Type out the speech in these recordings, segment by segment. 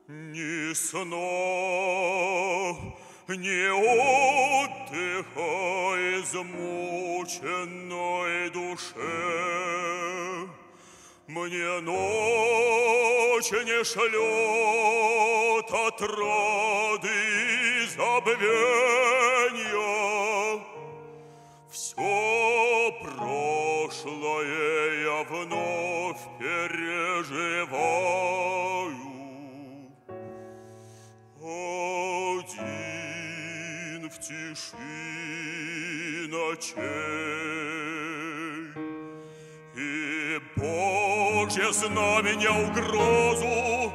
Ни сна, ни отдыха измученной душе. Мне ночь не шлет отрады и забвенья. Все прошлое я вновь переживаю. Один в тиши ночей. И Божье знамя угрозу,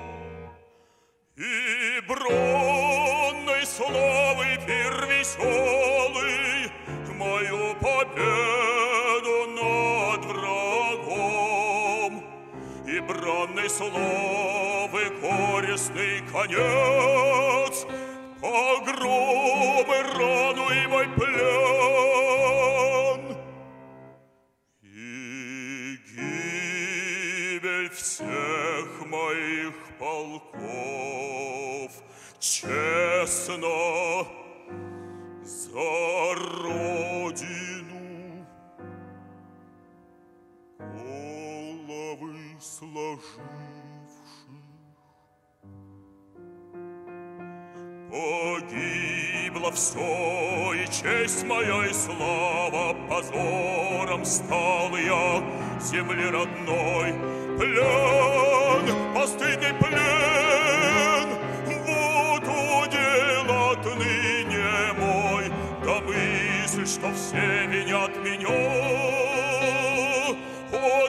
и бронной славы пир веселый, мою победу над врагом, и бранной славы горестный конец, погромы, рану и мой плен, и гибель всех моих полков честно за Родину, головы сложивших. Погибло все, и честь моя, и слава, позором стал я земли родной. Плен, постыдный плен, вот удел отныне мой, да мысль, что все винят меня. О,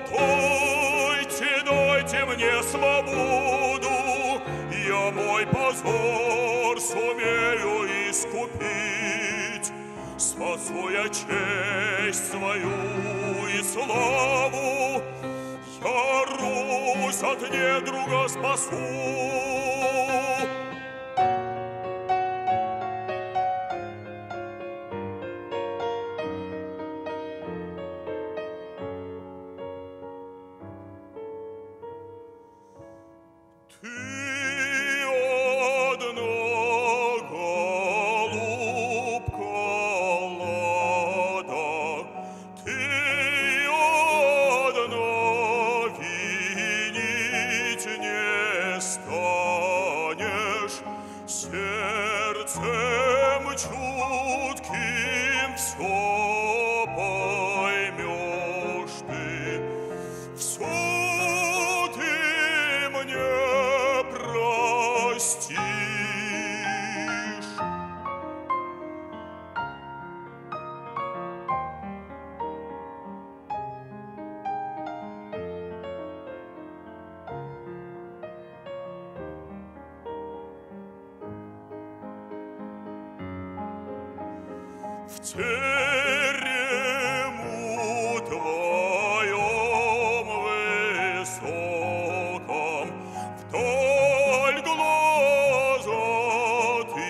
дайте мне свободу, я мой позор сумею искупить. Спасу я честь свою и славу, я Русь от недруга спасу. Сердцем чутким все поймешь ты, все ты мне простишь. В терему твоем высоком вдоль глаза ты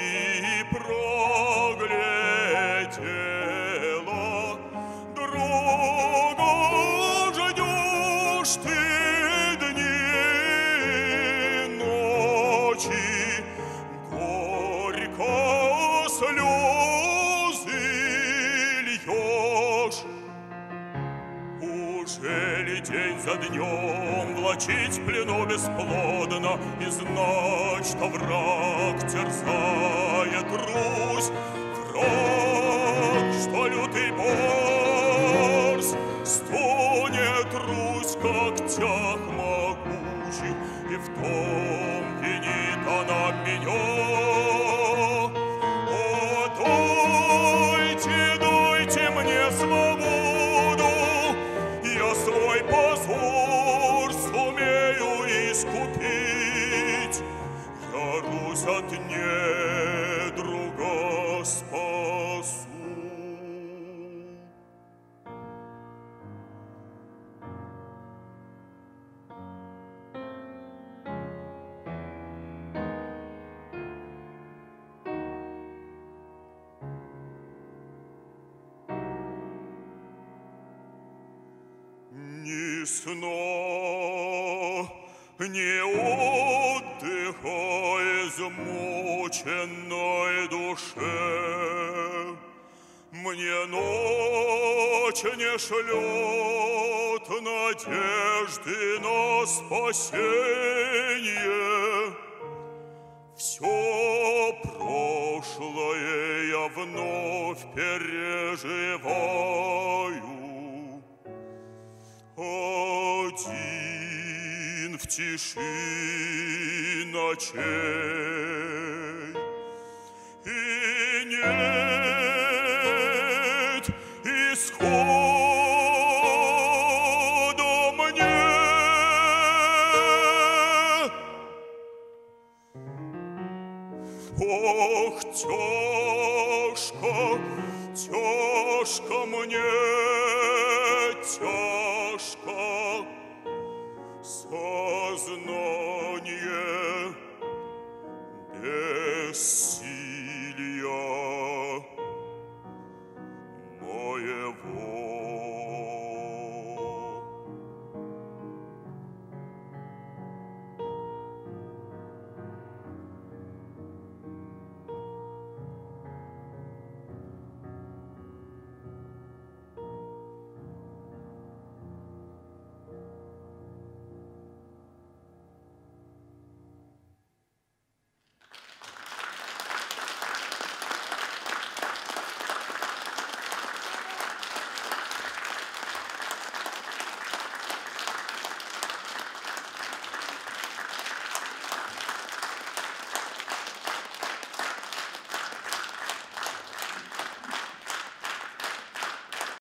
проглядела. Друга ждешь ты дни и ночи, горько слезы льешь. Ужели день за днем влачить в плену бесплодно и знать, что враг терзает Русь? Враг, что лютый борз, стонет Русь в когтях могучих, и в том винит она меня. Дайте мне свободу, я свой позор сумею искупить. Я Русь от недруга спасу. Ни сна, не отдыха измученной душе. Мне ночь не шлет надежды на спасение. Все прошлое я вновь переживаю. Один в тиши ночей. И нет исхода мне. Ох, тяжко, тяжко мне, тяжко сознание бессилия моего.